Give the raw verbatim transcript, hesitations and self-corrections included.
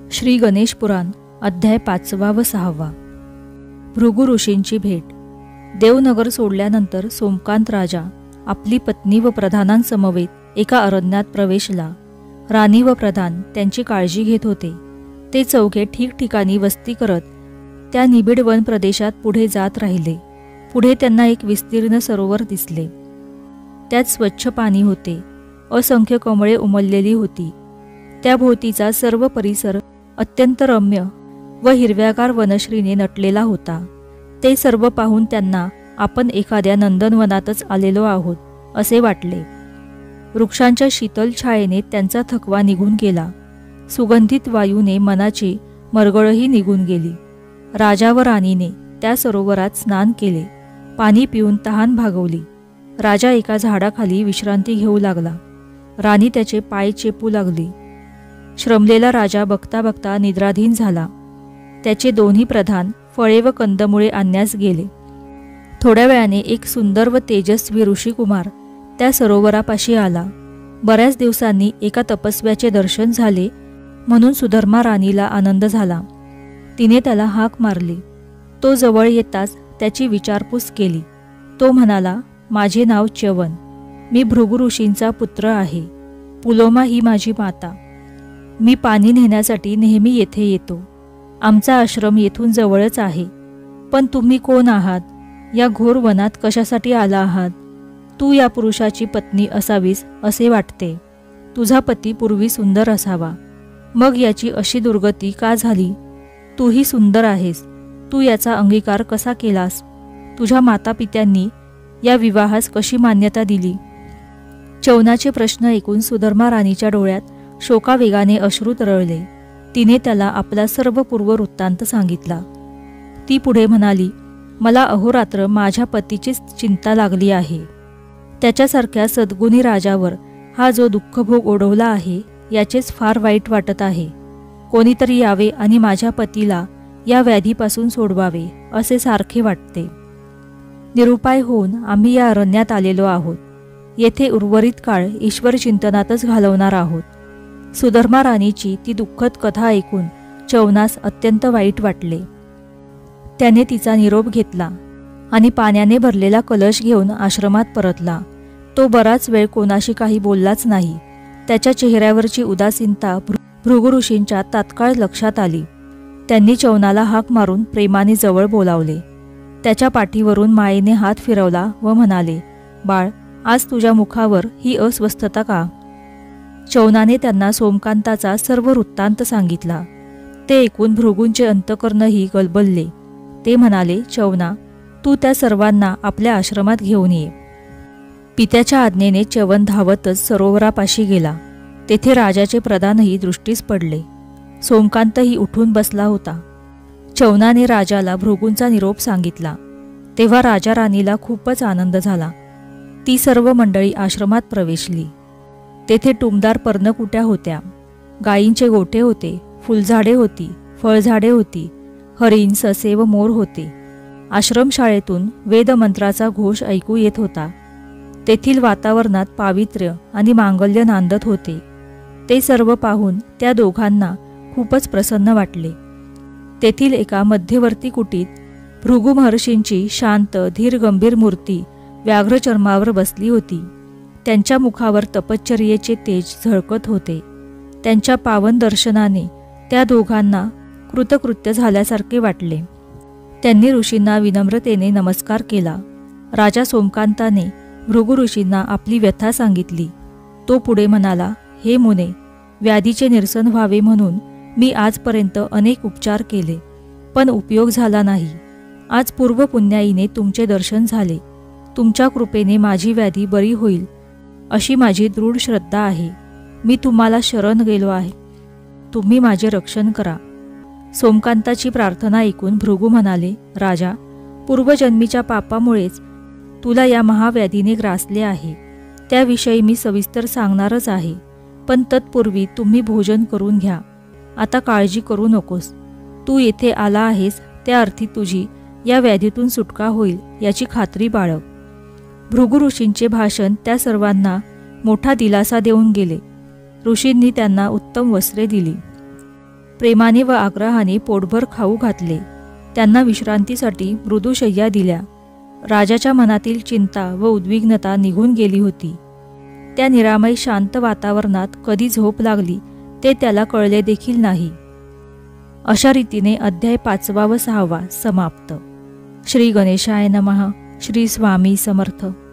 श्री गणेश पुराण अध्याय पाचवा व सहावा. भृगु ऋषींची भेट. देवनगर सोडल्यानंतर सोमकांत राजा आपली पत्नी व प्रधानांसमवेत एका अरण्यात प्रवेशला. राणी व प्रधान त्यांची काळजी घेत होते. ते चौघे ठिकठिकाणी वस्ती करत त्या निबिड वन प्रदेशात पुढे जात राहिले. पुढे त्यांना एक विस्तीर्ण सरोवर दिसले. त्यात स्वच्छ पाणी होते. असंख्य कमळे उमललेली होती. त्याभोवतीचा सर्व परिसर अत्यंत रम्य व हिरव्यागार वनश्रीने नटलेला होता. ते सर्व पाहून त्यांना आपण एखाद्या नंदनवनातच आलेलो आहोत असे वाटले. वृक्षांच्या शीतल छायेने त्यांचा थकवा निघून गेला. सुगंधित वायूने मनाची मरगळही निघून गेली. राजा व राणीने त्या सरोवरात स्नान केले. पाणी पिऊन तहान भागवली. राजा एका झाडाखाली विश्रांती घेऊ लागला. राणी त्याचे पाय चेपू लागली. श्रमलेला राजा बघता बघता निद्राधीन झाला. त्याचे दोन्ही प्रधान फळे व कंदमुळे आणण्यास गेले. थोड्या वेळाने एक सुंदर व तेजस्वी ऋषिकुमार त्या सरोवरापाशी आला. बऱ्याच दिवसांनी एका तपस्व्याचे दर्शन झाले म्हणून सुधर्मा राणीला आनंद झाला. तिने त्याला हाक मारली. तो जवळ येताच त्याची विचारपूस केली. तो म्हणाला, माझे नाव च्यवन. मी भृगु ऋषींचा पुत्र आहे. पुलोमा ही माझी माता. मी पाणी नेण्यासाठी नेहमी येथे येतो. आमचा आश्रम येथून जवळच आहे. पण तुम्ही कोण आहात? या घोर वनात कशासाठी आला आहात? तू या पुरुषाची पत्नी असावीस असे वाटते. तुझा पती पूर्वी सुंदर असावा. मग याची अशी दुर्गती का झाली? तूही सुंदर आहेस. तू याचा अंगीकार कसा केलास? तुझ्या मातापित्यांनी या विवाहास कशी मान्यता दिली? च्यवनाचे प्रश्न ऐकून सुधर्मा राणीच्या डोळ्यात शोकावेगाने अश्रू तरळले. तिने त्याला आपला सर्व पूर्व वृत्तांत सांगितला. ती पुढे म्हणाली, मला अहोरात्र माझ्या पतीचीच चिंता लागली आहे. त्याच्यासारख्या सद्गुणी राजावर हा जो दुःखभोग ओढवला आहे याचेच फार वाईट वाटत आहे. कोणीतरी यावे आणि माझ्या पतीला या व्याधीपासून सोडवावे असे सारखे वाटते. निरुपाय होऊन आम्ही या अरण्यात आलेलो आहोत. येथे उर्वरित काळ ईश्वर चिंतनातच घालवणार आहोत. सुधर्मा राणीची ती दुःखद कथा ऐकून च्यवनास अत्यंत वाईट वाटले. त्याने तिचा निरोप घेतला आणि पाण्याने भरलेला कलश घेऊन आश्रमात परतला. तो बराच वेळ कोणाशी काही बोललाच नाही. त्याच्या चेहऱ्यावरची उदासीनता भृगु ऋषींच्या तात्काळ लक्षात आली. त्यांनी च्यवनाला हाक मारून प्रेमाने जवळ बोलावले. त्याच्या पाठीवरून मायेने हात फिरवला व म्हणाले, बाळ, आज तुझ्या मुखावर ही अस्वस्थता का? च्यवनाने त्यांना सोमकांताचा सर्व वृत्तांत सांगितला. ते ऐकून भृगूंचे अंतकर्णही गलबलले. ते म्हणाले, च्यवना, तू त्या सर्वांना आपल्या आश्रमात घेऊन ये. पित्याच्या आज्ञेने च्यवन धावतच सरोवरापाशी गेला. तेथे राजाचे प्रधानही दृष्टीस पडले. सोमकांतही उठून बसला होता. च्यवनाने राजाला भृगूंचा निरोप सांगितला. तेव्हा राजा राणीला खूपच आनंद झाला. ती सर्व मंडळी आश्रमात प्रवेशली. तेथे टुमदार पर्णकुट्या होत्या. गायींचे गोठे होते. फुलझाडे होती. फळझाडे होती. हरिण, ससे व मोर होते. आश्रमशाळेतून वेदमंत्राचा घोष ऐकू येत होता. तेथील वातावरणात पावित्र्य आणि मांगल्य नांदत होते. ते सर्व पाहून त्या दोघांना खूपच प्रसन्न वाटले. तेथील एका मध्यवर्ती कुटीत भृगु महर्षींची शांत धीर गंभीर मूर्ती व्याघ्रचर्मावर बसली होती. त्यांच्या मुखावर तपश्चर्येचे तेज झळकत होते. त्यांच्या पावन दर्शनाने त्या दोघांना कृतकृत्य झाल्यासारखे वाटले. त्यांनी ऋषींना विनम्रतेने नमस्कार केला. राजा सोमकांताने भृगु ऋषींना आपली व्यथा सांगितली. तो पुढे म्हणाला, हे मुने, व्याधीचे निरसन व्हावे म्हणून मी आजपर्यंत अनेक उपचार केले, पण उपयोग झाला नाही. आज पूर्वपुण्याईने तुमचे दर्शन झाले. तुमच्या कृपेने माझी व्याधी बरी होईल अशी माझी दृढ श्रद्धा आहे. मी तुम्हाला शरण गेलो आहे. तुम्ही माझे रक्षण करा. सोमकांताची प्रार्थना ऐकून भृगु म्हणाले, राजा, पूर्वजन्मीच्या पापामुळेच तुला या महाव्याधीने ग्रासले आहे. त्याविषयी मी सविस्तर सांगणारच आहे. पण तत्पूर्वी तुम्ही भोजन करून घ्या. आता काळजी करू नकोस. तू येथे आला आहेस त्या अर्थी तुझी या व्याधीतून सुटका होईल याची खात्री बाळग. भृगु ऋषींचे भाषण त्या सर्वांना मोठा दिलासा देऊन गेले. ऋषींनी त्यांना उत्तम वस्त्रे दिली. प्रेमाने व आग्रहाने पोटभर खाऊ घातले. त्यांना विश्रांतीसाठी मृदुशय्या दिल्या. राजाच्या मनातील चिंता व उद्विग्नता निघून गेली होती. त्या निरामय शांत वातावरणात कधी झोप लागली ते त्याला कळले देखील नाही. अशा रीतीने अध्याय पाचवा व सहावा समाप्त. श्री गणेशाय नमः. श्री स्वामी समर्थ.